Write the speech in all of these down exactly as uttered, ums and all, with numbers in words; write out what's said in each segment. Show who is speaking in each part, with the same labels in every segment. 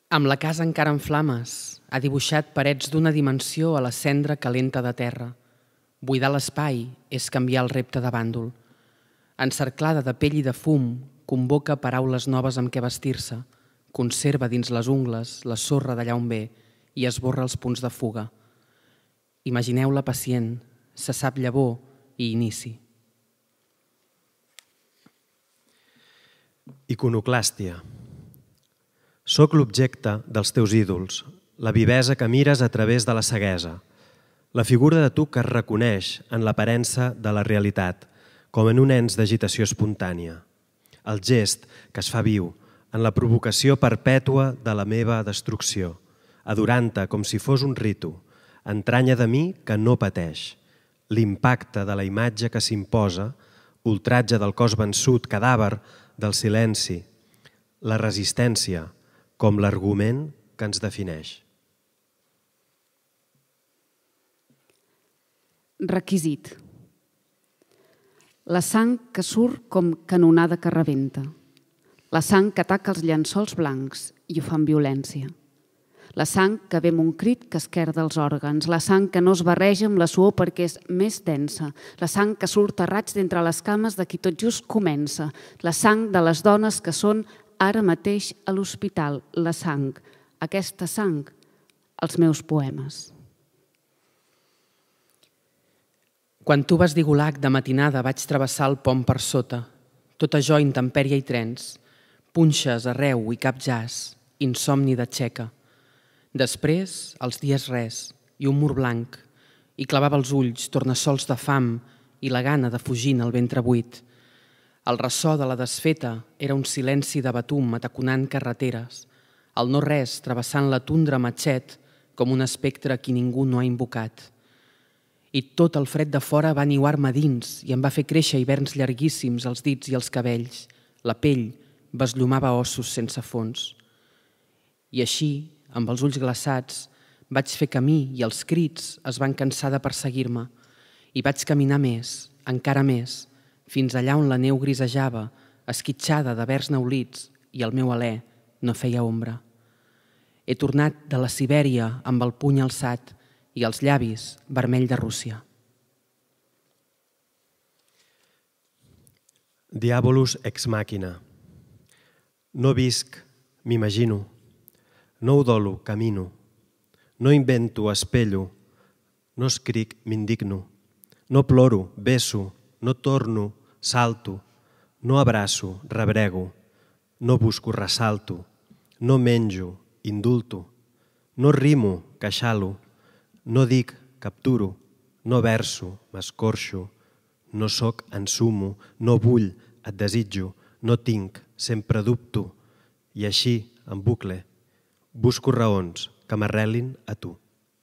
Speaker 1: Amb la casa encara en flames, ha dibuixat parets d'una dimensió a la cendra calenta de terra. Buidar l'espai és canviar el repte de bàndol. Encerclada de pell i de fum, convoca paraules noves amb què vestir-se, conserva dins les ungles la sorra d'allà on ve i esborra els punts de fuga. Imagineu-la pacient, se sap llavor i inici.
Speaker 2: Iconoclàstia. Soc l'objecte dels teus ídols, la vivesa que mires a través de la ceguesa, la figura de tu que es reconeix en l'aparença de la realitat, com en un ens d'agitació espontània. El gest que es fa viu, en la provocació perpètua de la meva destrucció, adorant-te com si fos un ritu, entranya de mi que no pateix, l'impacte de la imatge que s'imposa, ultratge del cos vençut, cadàver del silenci, la resistència com l'argument que ens defineix.
Speaker 3: Requisit. La sang que surt com canonada que rebenta. La sang que ataca els llençols blancs i ho fa amb violència. La sang que ve amb un crit que esquerda els òrgans. La sang que no es barreja amb la suor perquè és més densa. La sang que surt a raig d'entre les cames de qui tot just comença. La sang de les dones que són ara mateix a l'hospital. La sang, aquesta sang, els meus poemes.
Speaker 1: Quan tu vas dir Gulag de matinada vaig travessar el pont per sota. Tot això intempèrie i trens. Punxes arreu i cap jazz. Insomni de txeca. Després, els dies res i un mur blanc. I clavava els ulls, tornassols de fam i la gana de fugir en el ventre buit. El ressò de la desfeta era un silenci de batum ataconant carreteres. El no res travessant la tundra matxet com un espectre a qui ningú no ha invocat. I tot el fred de fora va niuar-me dins i em va fer créixer hiverns llarguíssims als dits i els cabells. La pell besllumava ossos sense fons. I així, amb els ulls glaçats, vaig fer camí i els crits es van cansar de perseguir-me. I vaig caminar més, encara més, fins allà on la neu grisejava, esquitxada de verds neulits i el meu alè no feia ombra. He tornat de la Sibèria amb el puny alçat i els llavis vermell de Rússia.
Speaker 2: Diabolus ex machina. No visc, m'imagino. No udolo, camino. No invento, espello. No escric, m'indigno. No ploro, beso. No torno, salto. No abraço, rebrego. No busco, ressalto. No menjo, indulto. No rimo, queixalo. No dic, capturo. No verso, m'escorxo. No soc, ensumo. No vull, et desitjo. No tinc, sempre dubto. I així, en bucle, busco raons que m'arrelin a tu.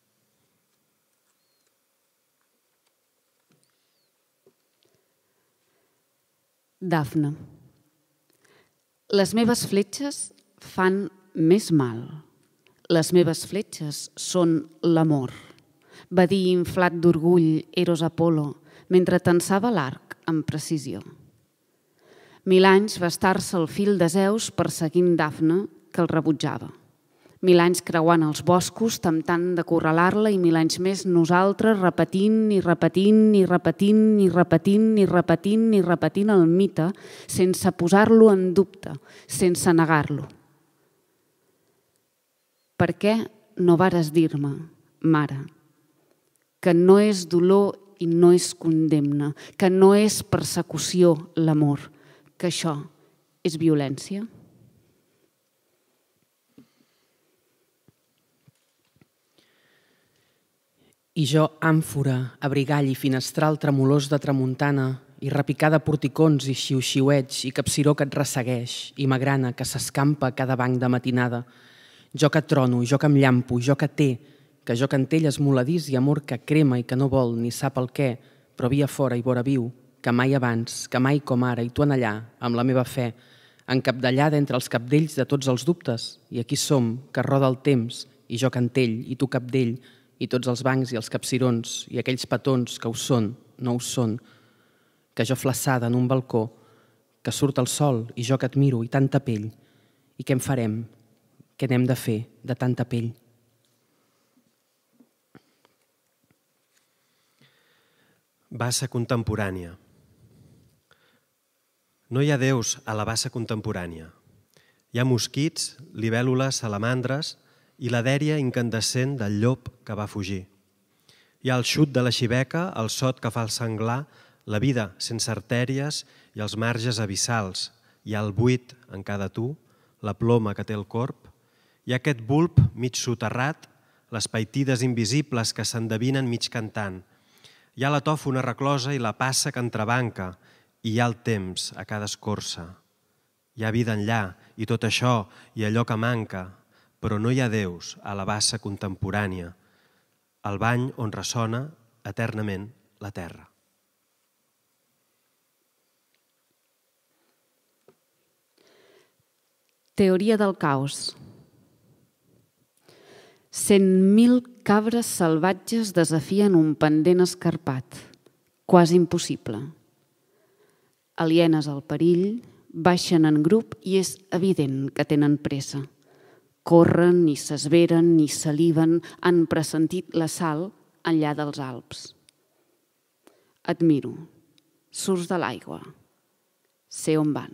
Speaker 3: Dafne. Les meves fletxes fan més mal. Les meves fletxes són l'amor. Va dir inflat d'orgull Eros Apol·lo mentre tensava l'arc amb precisió. Mil anys va estar-se al fil de Zeus perseguint Dafne, que el rebutjava. Mil anys creuant els boscos, temptant d'acorralar-la i mil anys més nosaltres repetint i repetint i repetint i repetint i repetint i repetint el mite sense posar-lo en dubte, sense negar-lo. Per què no vares dir-me, mare, que no és dolor i no és condemna, que no és persecució l'amor, que això és violència?
Speaker 1: I jo, àmfora, abrigall i finestral tremolós de tramuntana i repicar de porticons i xiu-xiueig i capciró que et ressegueix i magrana que s'escampa a cada banc de matinada. Jo que trono, jo que em llampo, jo que té, que jo que entell esmoladís i amor que crema i que no vol ni sap el què, però via fora i vora viu, que mai abans, que mai com ara, i tu en allà, amb la meva fe, encapdellada entre els capdells de tots els dubtes, i aquí som, que roda el temps, i jo que entell, i tu capdell, i tots els bancs i els capcirons i aquells petons que ho són, no ho són, que jo flaçada en un balcó, que surt el sol i jo que et miro i tanta pell. I què en farem? Què n'hem de fer de tanta pell?
Speaker 2: Bassa contemporània. No hi ha déus a la bassa contemporània. Hi ha mosquits, libèl·lules, salamandres i la dèria incandescent del llop que va fugir. Hi ha el xut de la xiveca, el sot que fa el senglar, la vida sense artèries i els marges abissals. Hi ha el buit en cada tu, la ploma que té el corp. Hi ha aquest bulb mig soterrat, les paitides invisibles que s'endevinen mig cantant. Hi ha la tòfona reclosa i la passa que entrebanca, i hi ha el temps a cada escorça. Hi ha vida enllà, i tot això, i allò que manca, però no hi ha déus a la bassa contemporània, el bany on ressona eternament la terra.
Speaker 3: Teoria del caos. Cent mil cabres salvatges desafien un pendent escarpat, quasi impossible. Alienes al perill, baixen en grup i és evident que tenen pressa. Corren, ni s'esveren, ni saliven, han pressentit l'assalt enllà dels Alps. Et miro, surts de l'aigua, sé on van.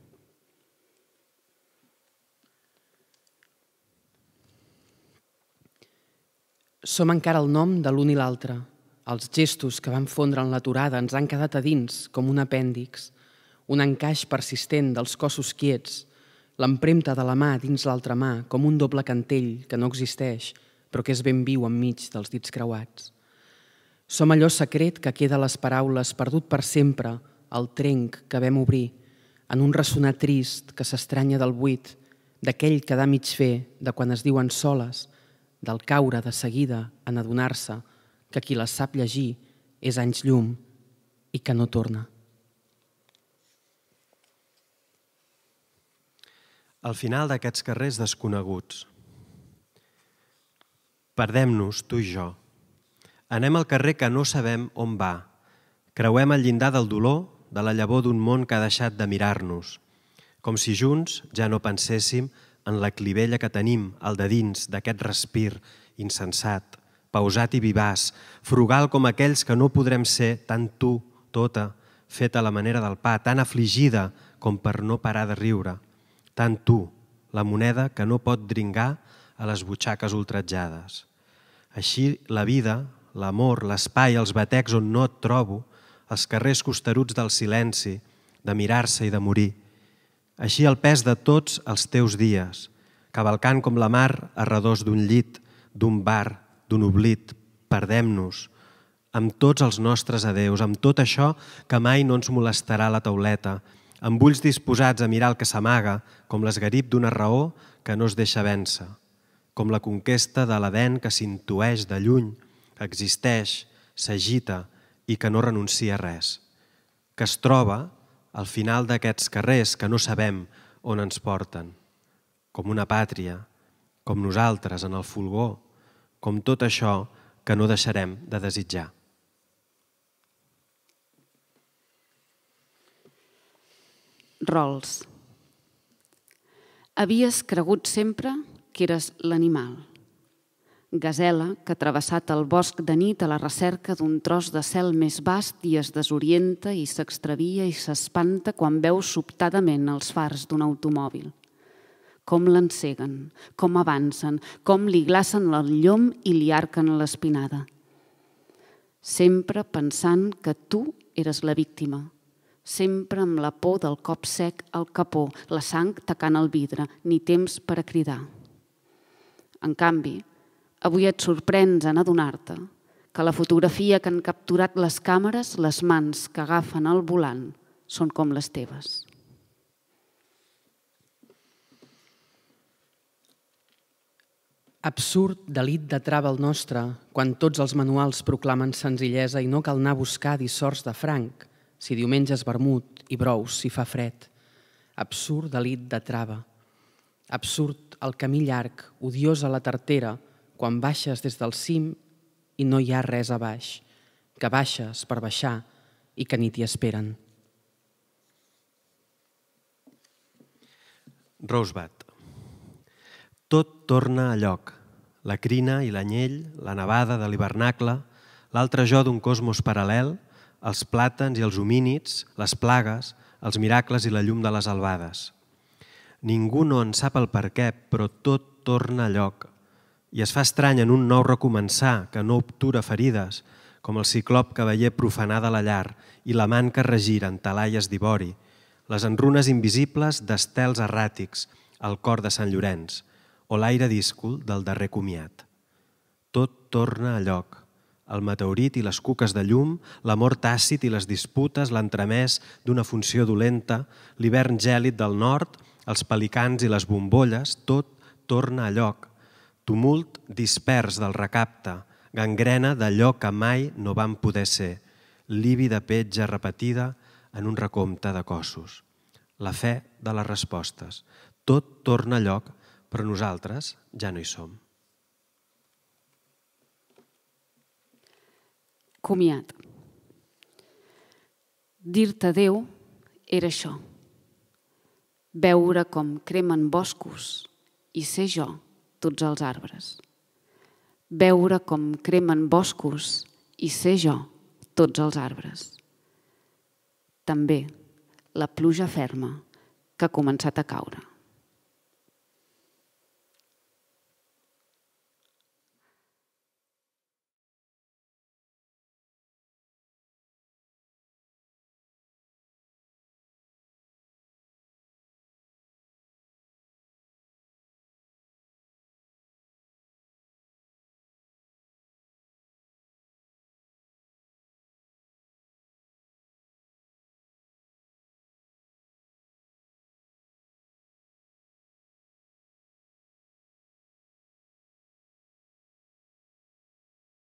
Speaker 1: Som encara el nom de l'un i l'altre. Els gestos que van fondre en l'aturada ens han quedat a dins, com un apèndix, un encaix persistent dels cossos quiets, l'empremta de la mà dins l'altra mà, com un doble cantell que no existeix, però que és ben viu enmig dels dits creuats. Som allò secret que queda a les paraules, perdut per sempre, el trenc que vam obrir, en un ressonar trist que s'estranya del buit, d'aquell que dà mig fer, de quan es diuen soles, del caure de seguida en adonar-se que qui les sap llegir és anys llum i que no torna.
Speaker 2: Al final d'aquests carrers desconeguts, perdem-nos, tu i jo. Anem al carrer que no sabem on va. Creuem el llindar del dolor, de la llavor d'un món que ha deixat de mirar-nos, com si junts ja no penséssim en la clivella que tenim al de dins d'aquest respir insensat, pausat i vivaç, frugal com aquells que no podrem ser, tan tu, tota, feta a la manera del pa, tan afligida com per no parar de riure, tan tu, la moneda que no pot dringar a les butxaques ultratjades. Així la vida, l'amor, l'espai, els batecs on no et trobo, els carrers costeruts del silenci, de mirar-se i de morir. Així el pes de tots els teus dies, cavalcant com la mar a redós d'un llit, d'un bar, d'un oblit, perdem-nos, amb tots els nostres adeus, amb tot això que mai no ens molestarà la tauleta, amb ulls disposats a mirar el que s'amaga, com l'esgarip d'una raó que no es deixa vèncer, com la conquesta de l'Edèn que s'intueix de lluny, existeix, s'agita i que no renuncia a res, que es troba al final d'aquests carrers que no sabem on ens porten, com una pàtria, com nosaltres en el fulgor, com tot això que no deixarem de desitjar.
Speaker 3: Rols. Havies cregut sempre que eres l'animal. Gasela que ha travessat el bosc de nit a la recerca d'un tros de cel més vast i es desorienta i s'extravia i s'espanta quan veu sobtadament els fars d'un automòbil. Com l'enceguen, com avancen, com li glacen el llom i li arquen l'espinada. Sempre pensant que tu eres la víctima, sempre amb la por del cop sec al capó, la sang tacant el vidre, ni temps per a cridar. En canvi, avui et sorprens en adonar-te que la fotografia que han capturat les càmeres, les mans que agafen el volant, són com les teves.
Speaker 1: Absurd delit de trava el nostre, quan tots els manuals proclamen senzillesa i no cal anar a buscar dissorts de franc, si diumenge és vermut i brous si fa fred. Absurd delit de trava. Absurd el camí llarg, odiós a la tartera, quan baixes des del cim i no hi ha res a baix, que baixes per baixar i que ni t'hi esperen.
Speaker 2: Rosebud. Tot torna a lloc. La crina i l'anyell, la nevada de l'hivernacle, l'altre jo d'un cosmos paral·lel, els plàtans i els homínids, les plagues, els miracles i la llum de les albades. Ningú no en sap el per què, però tot torna a lloc. I es fa estrany en un nou recomençar que no obtura ferides, com el ciclop cavaller profanada a la llar i la man que regira en talaies d'ivori, les enrunes invisibles d'estels erràtics al cor de Sant Llorenç o l'aire díscol del darrer comiat. Tot torna a lloc. El meteorit i les cuques de llum, l'amor tàcit i les disputes, l'entremès d'una funció dolenta, l'hivern gèlid del nord, els pelicans i les bombolles, tot torna a lloc. Tumult dispers del recapte, gangrena d'allò que mai no van poder ser, lívida petja repetida en un recompte de cossos. La fe de les respostes. Tot torna a lloc, però nosaltres ja no hi som.
Speaker 3: Comiat. Dir-te adéu era això. Veure com cremen boscos i ser jo tots els arbres. Veure com cremen boscos i ser jo tots els arbres. També la pluja ferma que ha començat a caure.